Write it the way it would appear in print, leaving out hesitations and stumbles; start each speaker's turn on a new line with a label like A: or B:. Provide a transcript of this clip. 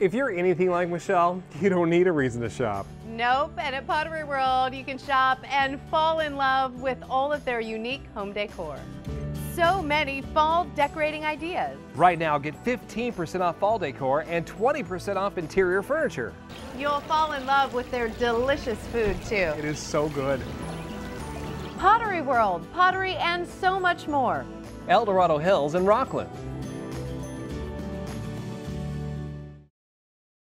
A: If you're anything like Michelle, you don't need a reason to shop.
B: Nope, and at Pottery World, you can shop and fall in love with all of their unique home decor. So many fall decorating ideas.
A: Right now, get 15% off fall decor and 20% off interior furniture.
B: You'll fall in love with their delicious food, too.
A: It is so good.
B: Pottery World, pottery, and so much more.
A: El Dorado Hills and Rockland.